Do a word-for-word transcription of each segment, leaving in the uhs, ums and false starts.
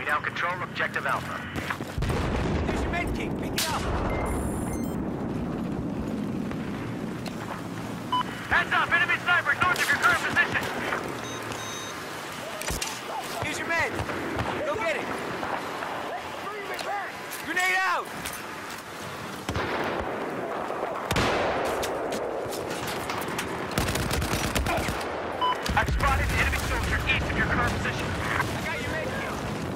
now control objective Alpha. There's your med kit. Pick it up. Heads up! Enemy snipers north of your current position! Here's your med. Go get it. Grenade out! I've spotted an enemy soldier east of your current position. I got your med kit.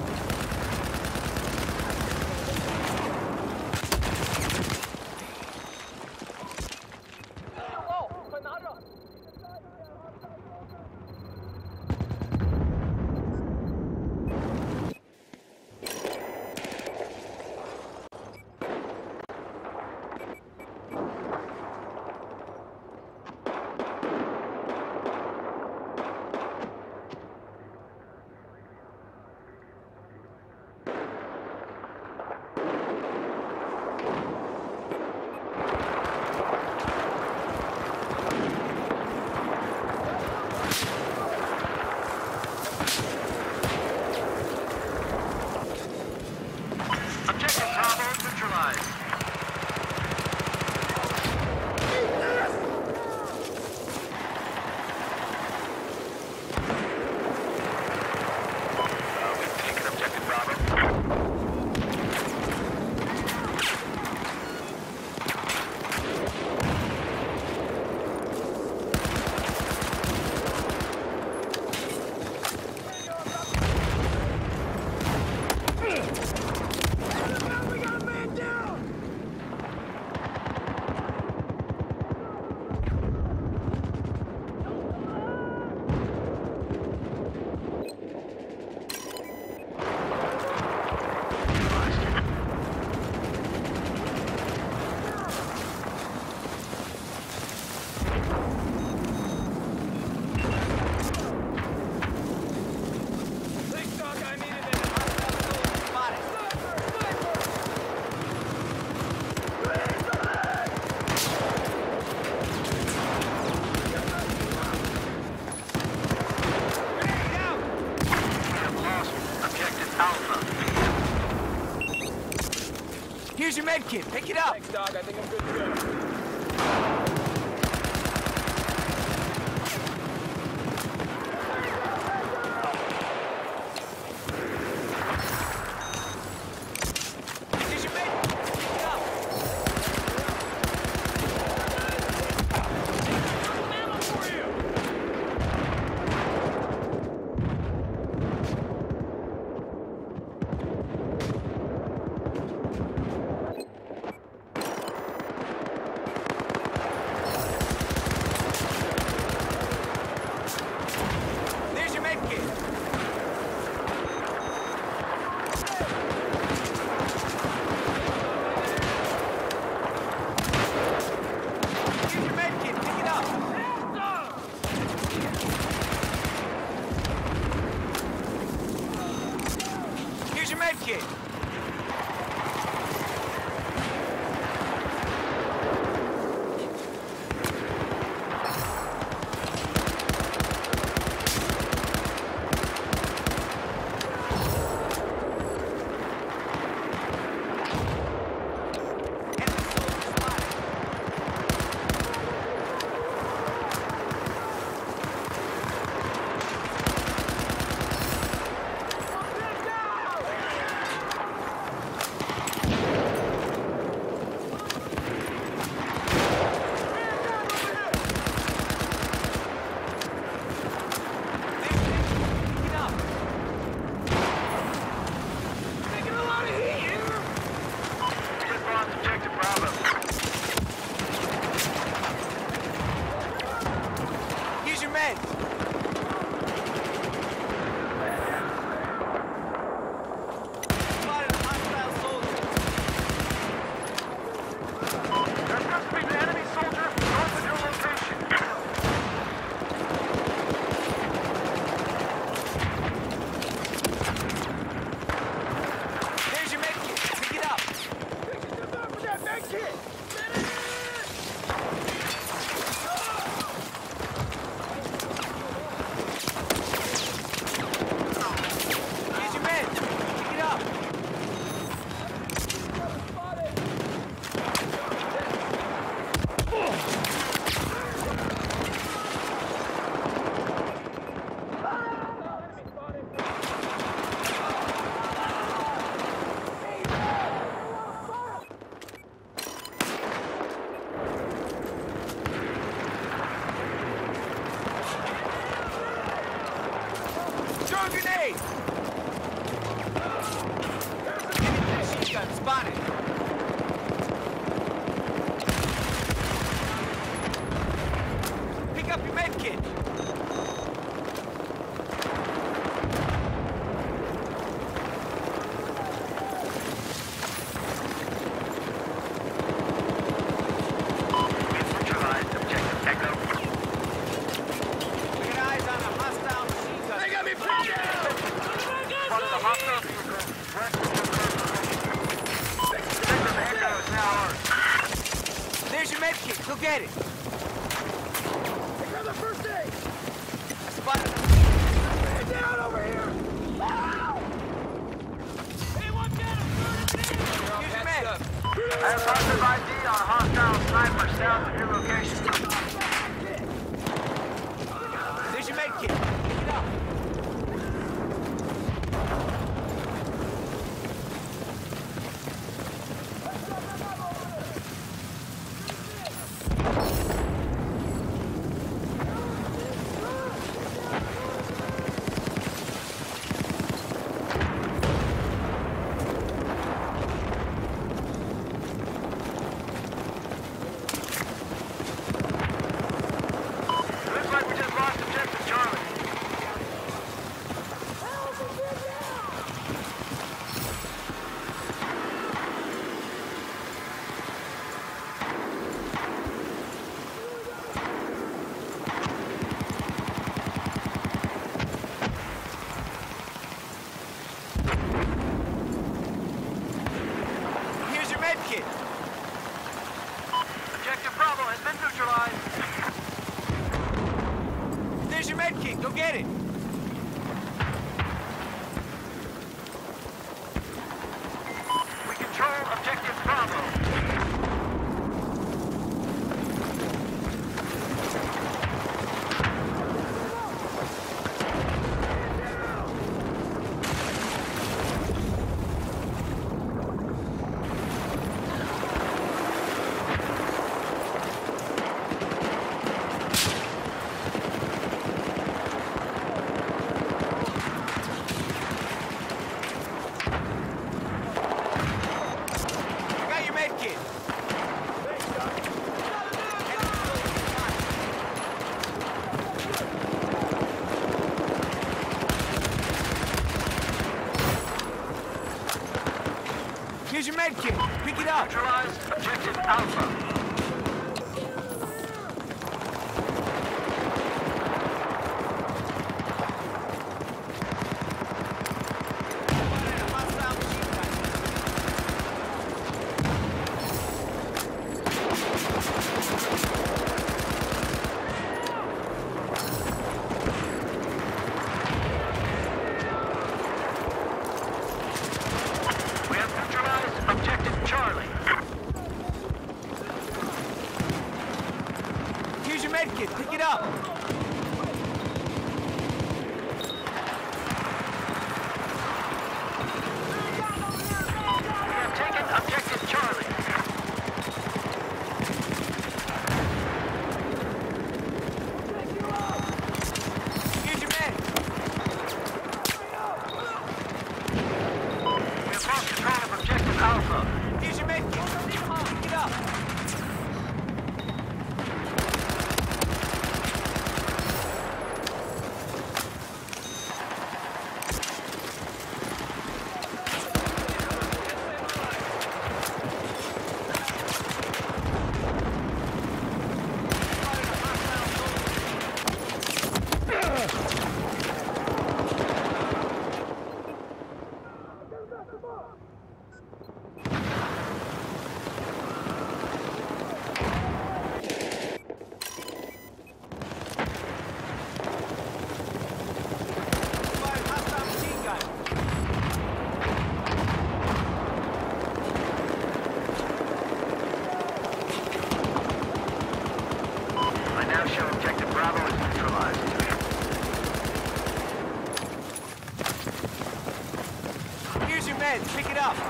Objective Bravo neutralized. Uh, we've taken objective Bravo. Here's your med kit. Pick it up. Thanks, Doc. I think I'm good to go. Here's your med kit. Pick it up. Ammo for you! There's your med kit. Here's your med kit. Pick it up. Here's your med kit. Throw a grenade! Enemy machine gun spotted. Pick up your med kit. There's your med kit. Go get it. Take the first aid! Spotted. Man down over here! Wow! Hey, watch out! Here's your med. I have positive I D on a hostile sniper south of your location. There's your med kit. Pick it up. Looks like we just lost objective Charlie. Here's your med kit. Objective Bravo has been neutralized. There's your med kit. Go get it. We control objective Bravo. I got your med kit. Here's your med kit. Pick it up. Neutralized objective Alpha. Hostile machine gun. We have neutralized objective Charlie. Here's your med kit. Pick it up. We have taken objective Charlie. Here's your med. We have lost control of objective Alpha. Here's your med kit. Pick it up. Spotted hostile machine gun. I now show objective Bravo is neutralized. Here's your med. Pick it up.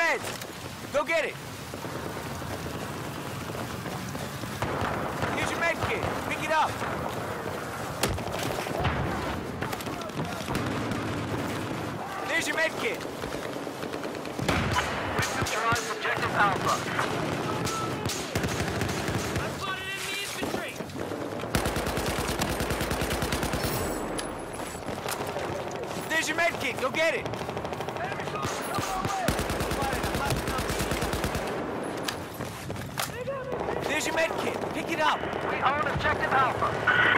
meds. Go get it. Here's your med kit. Pick it up. There's your med kit. We've neutralized objective Alpha. I spotted enemy infantry! There's your med kit. Go get it. Enemy soldiers coming our way! Spotted, I'm left up. There's your med kit. Pick it up. We own objective Alpha.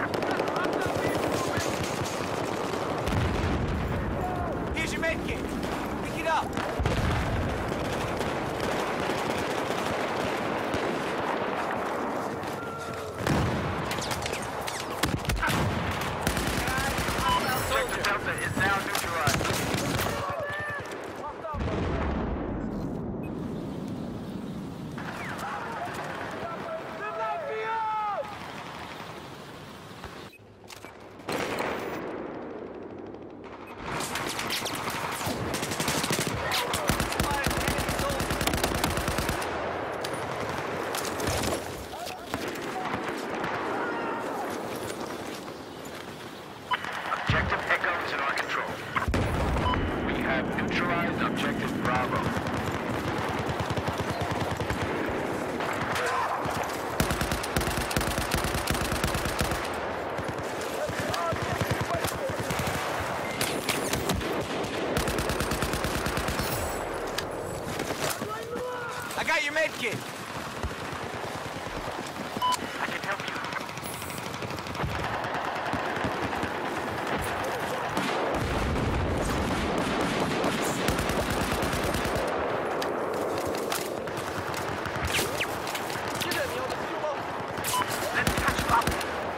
Here's your med kit. Pick it up. Objective Delta is now neutralized. Objective Echo is in our control. We have neutralized Objective Bravo. I got your med kit. I can help you. Let's catch you up.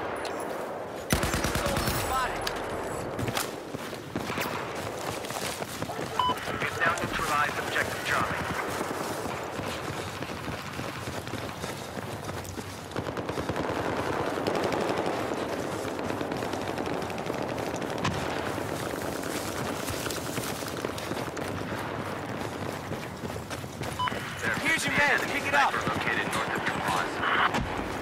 We've now neutralized Objective Charlie. Here's your meds. Pick it up. Located north of Dumas.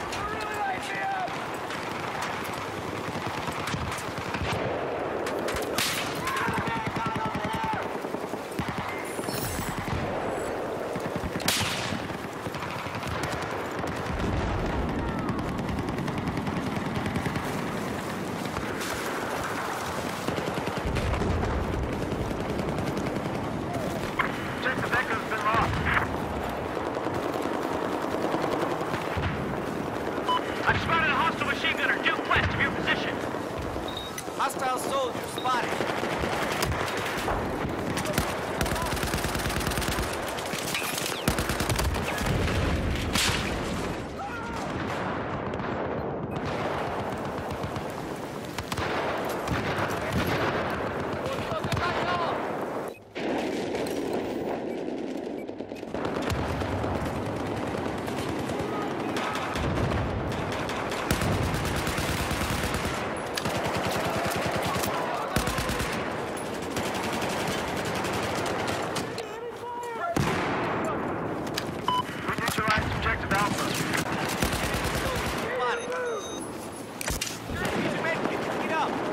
Objective Echo's been lost. I've spotted a hostile machine gunner due west of your position. Hostile soldier spotted. We neutralized Objective Alpha. Spotted. Here's your med kit. Pick it up.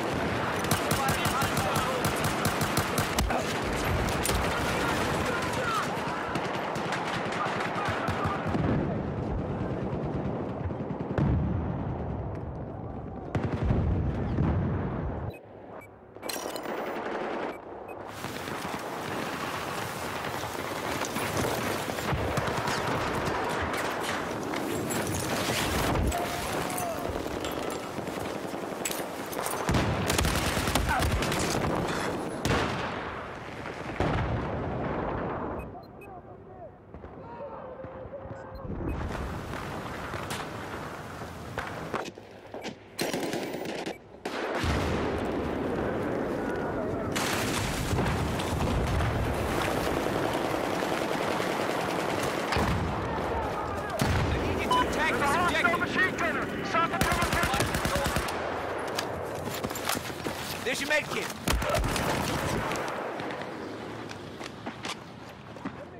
There's your med kit.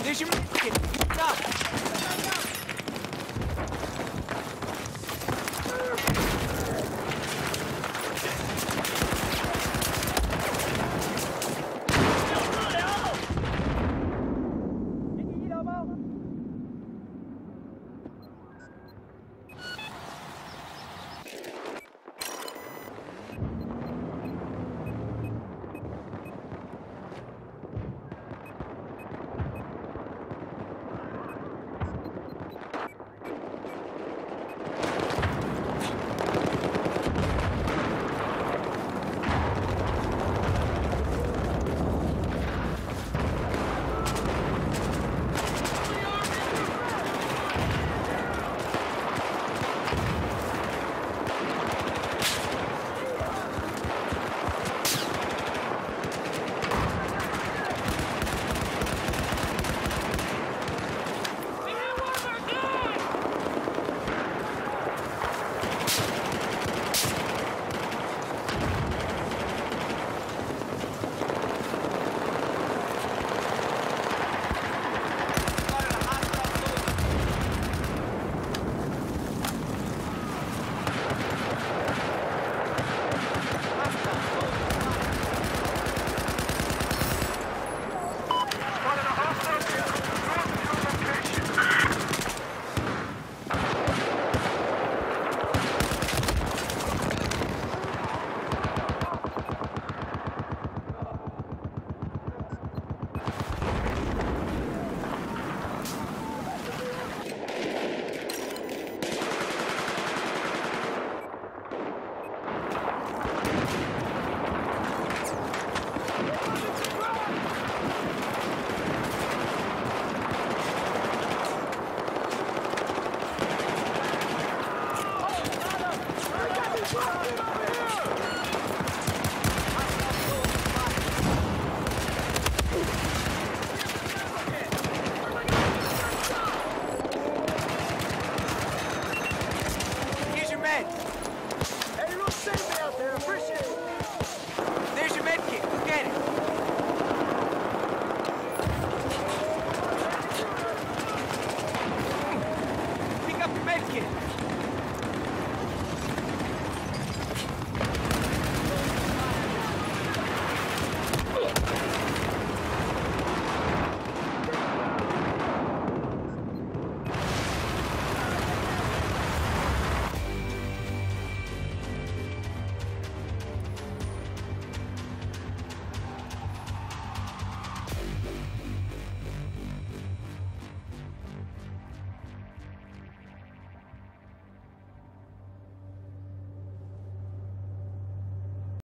There's your medkit. Pick it up.